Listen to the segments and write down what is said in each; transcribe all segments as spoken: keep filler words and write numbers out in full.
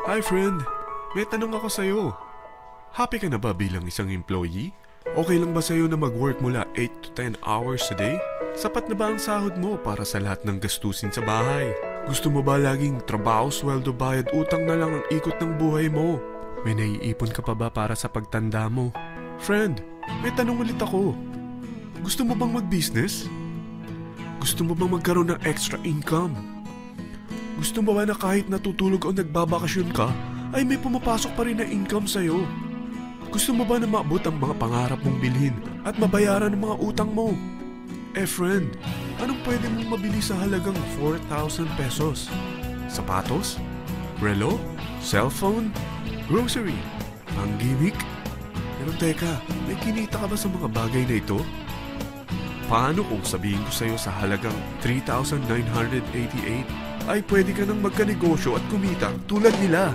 Hi friend, may tanong ako sa'yo. Happy ka na ba bilang isang employee? Okay lang ba sa'yo na mag-work mula eight to ten hours a day? Sapat na ba ang sahod mo para sa lahat ng gastusin sa bahay? Gusto mo ba laging trabaho, sweldo, bayad, utang na lang ang ikot ng buhay mo? May naiipon ka pa ba para sa pagtanda mo? Friend, may tanong ulit ako. Gusto mo bang mag-business? Gusto mo bang magkaroon ng extra income? Gusto mo ba na kahit natutulog o nagbabakasyon ka, ay may pumapasok pa rin na income sa'yo? Gusto mo ba na maabot ang mga pangarap mong bilhin at mabayaran ang mga utang mo? Eh friend, anong pwede mong mabili sa halagang four thousand pesos? Sapatos? Relo? Cellphone? Grocery? Ang gimmick? Pero teka, may kinita ka ba sa mga bagay na ito? Paano kung sabihin ko sa'yo sa halagang three thousand nine hundred eighty-eight ay pwede ka nang magkanegosyo at kumita tulad nila?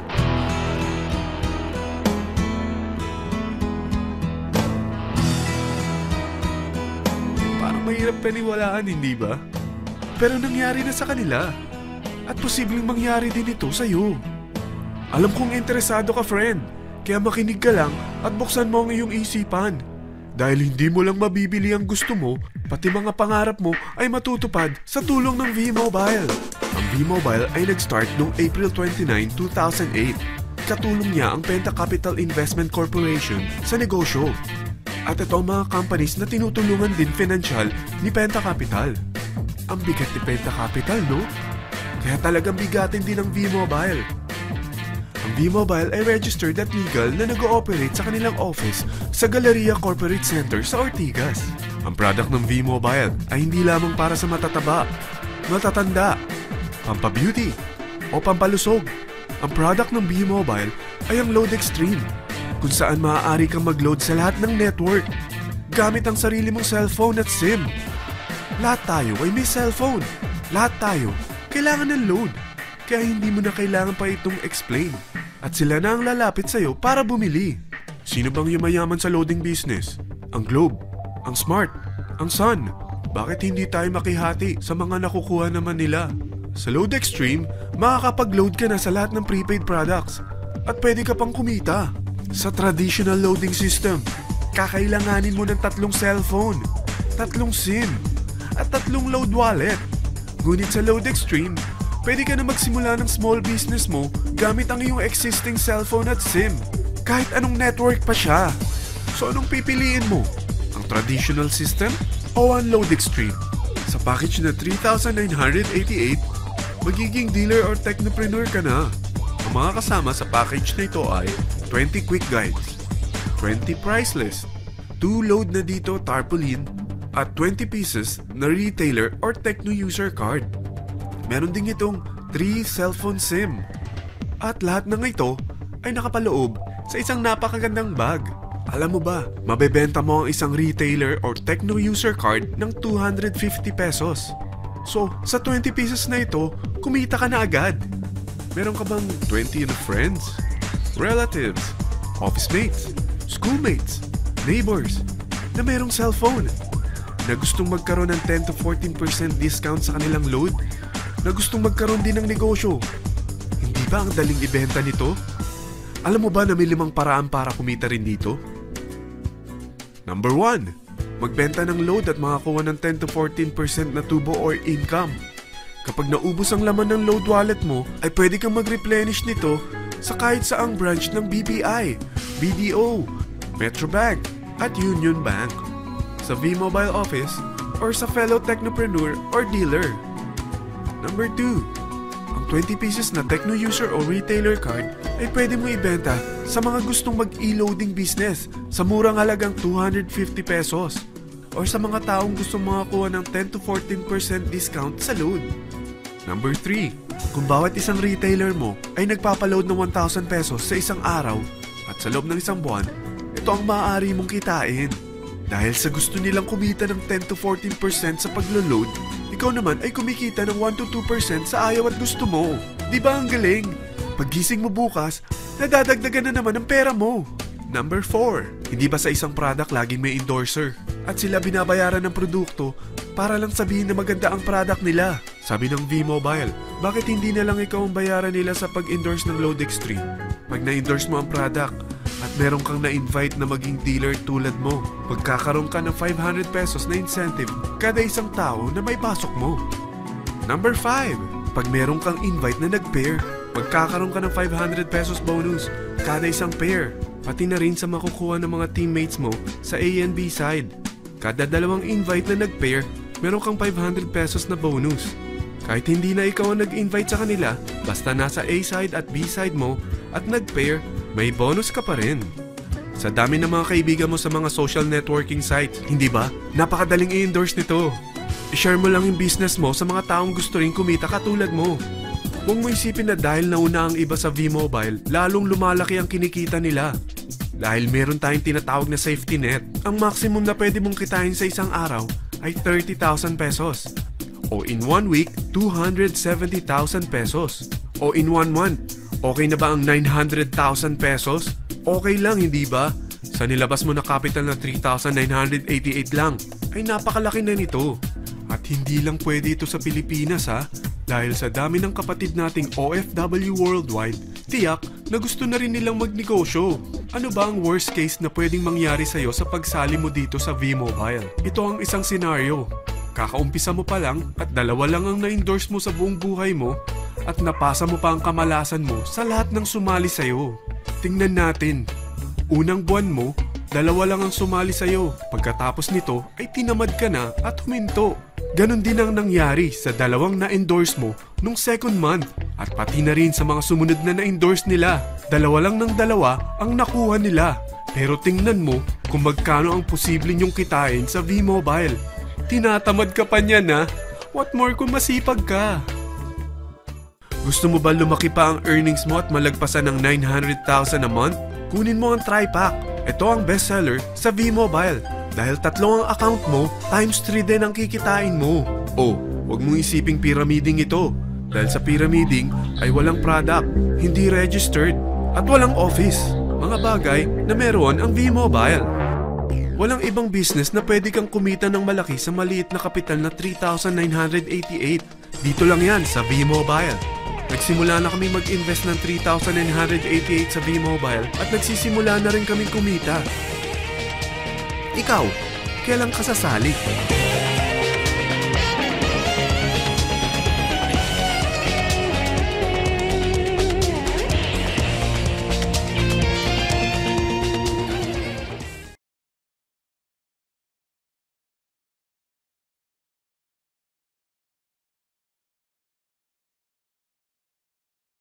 Parang mahirap paniwalaan, hindi ba? Pero nangyari na sa kanila. At posibleng mangyari din ito sa'yo. Alam kong interesado ka, friend. Kaya makinig ka lang at buksan mo ang iyong isipan. Dahil hindi mo lang mabibili ang gusto mo, pati mga pangarap mo ay matutupad sa tulong ng V-Mobile. Ang V-Mobile ay nag-start noong April twenty-ninth, two thousand eight. Katulong niya ang Penta Capital Investment Corporation sa negosyo. At ito ang mga companies na tinutulungan din financial ni Penta Capital. Ang bigat ni Penta Capital, no? Kaya talagang bigatin din ang V-Mobile. Ang V-Mobile ay registered at legal na nag-ooperate sa kanilang office sa Galleria Corporate Center sa Ortigas. Ang product ng V-Mobile ay hindi lamang para sa matataba, matatanda, pampabeauty, o pampalusog. Ang product ng V-Mobile ay ang Load Extreme, kung saan maaari kang mag-load sa lahat ng network gamit ang sarili mong cellphone at SIM. Lahat tayo ay may cellphone. Lahat tayo kailangan ng load. Kaya hindi mo na kailangan pa itong explain. At sila na ang lalapit sa'yo para bumili. Sino bang yumayaman sa loading business? Ang Globe, ang Smart, ang Sun. Bakit hindi tayo makihati sa mga nakukuha naman nila? Sa Load Extreme, makakapag-load ka na sa lahat ng prepaid products. At pwede ka pang kumita. Sa traditional loading system, kakailanganin mo ng tatlong cellphone, tatlong SIM, at tatlong load wallet. Ngunit sa Load Extreme, pwede ka na magsimula ng small business mo gamit ang iyong existing cellphone at SIM. Kahit anong network pa siya. So anong pipiliin mo? Ang traditional system o ang Load Extreme? Sa package na three thousand nine hundred eighty-eight, magiging dealer or technopreneur ka na. Ang mga kasama sa package na ito ay twenty quick guides, twenty price list, two load na dito tarpaulin, at twenty pieces na retailer or techno user card. Meron din itong three cellphone SIM. At lahat ng ito ay nakapaloob sa isang napakagandang bag. Alam mo ba, mabebenta mo ang isang retailer or techno user card ng two hundred fifty pesos. So, sa twenty pieces na ito, kumita ka na agad. Meron ka bang twenty na friends, relatives, office mates, schoolmates, neighbors na merong cellphone, na gustong magkaroon ng ten to fourteen percent discount sa kanilang load, na gustong magkaroon din ng negosyo? Hindi ba ang daling ibenta nito? Alam mo ba na may limang paraan para kumita rin dito? Number one, magbenta ng load at makakuha ng ten to fourteen percent na tubo or income. Kapag naubos ang laman ng load wallet mo, ay pwede kang mag-replenish nito sa kahit saang branch ng B P I, B D O, Metrobank, at Union Bank, sa V-Mobile office, or sa fellow technopreneur or dealer. Number two, ang twenty pieces na techno user o retailer card ay pwede mo ibenta sa mga gustong mag-e-loading business sa murang halagang two hundred fifty pesos, or sa mga taong gustong makakuha ng ten to fourteen percent discount sa load. Number three, kung bawat isang retailer mo ay nagpapaload ng one thousand pesos sa isang araw at sa loob ng isang buwan, ito ang maaari mong kitain. Dahil sa gusto nilang kumita ng ten to fourteen percent sa paglo-load, ikaw naman ay kumikita ng one to two percent sa ayaw at gusto mo. Di ba ang galing? Paggising mo bukas, nadadagdagan na naman ang pera mo. Number four, hindi ba sa isang product laging may endorser? At sila binabayaran ng produkto para lang sabihin na maganda ang product nila. Sabi ng V-Mobile, bakit hindi na lang ikaw ang bayaran nila sa pag-endorse ng Lodextreme? Pag na-endorse mo ang product at meron kang na-invite na maging dealer tulad mo, magkakaroon ka ng five hundred pesos na incentive kada isang tao na may pasok mo. Number five. Pag meron kang invite na nag-pair, magkakaroon ka ng five hundred pesos bonus kada isang pair. Pati na rin sa makukuha ng mga teammates mo sa A and B side. Kada dalawang invite na nag-pair, meron kang five hundred pesos na bonus. Kahit hindi na ikaw ang nag-invite sa kanila, basta nasa A side at B side mo at nag-pair, may bonus ka pa rin. Sa dami ng mga kaibigan mo sa mga social networking sites, hindi ba? Napakadaling i-endorse nito. I-share mo lang yung business mo sa mga taong gusto rin kumita katulad mo. Huwag mo isipin na dahil nauna ang iba sa V-Mobile, lalong lumalaki ang kinikita nila. Dahil meron tayong tinatawag na safety net, ang maximum na pwede mong kitain sa isang araw ay thirty thousand pesos. O in one week, two hundred seventy thousand pesos. O in one month, okay na ba ang nine hundred thousand pesos? Okay lang, hindi ba? Sa nilabas mo na capital na three thousand nine hundred eighty-eight lang, ay napakalaki na nito. At hindi lang pwede ito sa Pilipinas ha, dahil sa dami ng kapatid nating O F W worldwide, tiyak na gusto na rin nilang magnegosyo. Ano ba ang worst case na pwedeng mangyari sa'yo sa pagsali mo dito sa V-Mobile? Ito ang isang senaryo. Kakaumpisa mo pa lang at dalawa lang ang na-endorse mo sa buong buhay mo at napasa mo pa ang kamalasan mo sa lahat ng sumali sa'yo. Tingnan natin. Unang buwan mo, dalawa lang ang sumali sa'yo. Pagkatapos nito ay tinamad ka na at huminto. Ganon din ang nangyari sa dalawang na-endorse mo nung second month at pati na rin sa mga sumunod na na-endorse nila. Dalawa lang ng dalawa ang nakuha nila. Pero tingnan mo kung magkano ang posible nyong kitain sa V-Mobile. Tinatamad ka pa niyan ha? What more kung masipag ka? Gusto mo ba lumaki pa ang earnings mo at malagpasan ng nine hundred thousand a month? Kunin mo ang TriPack. Ito ang bestseller sa V-Mobile. Dahil tatlo ang account mo, times three din ang kikitain mo. Oh, huwag mong isiping pyramiding ito. Dahil sa pyramiding ay walang product, hindi registered, at walang office. Mga bagay na meron ang V-Mobile. Walang ibang business na pwede kang kumita ng malaki sa maliit na kapital na three thousand nine hundred eighty-eight. Dito lang yan sa V-Mobile. Nagsimula na kami mag-invest ng three thousand nine hundred eighty-eight sa V-Mobile at nagsisimula na rin kami kumita. Ikaw, kailan ka sasali?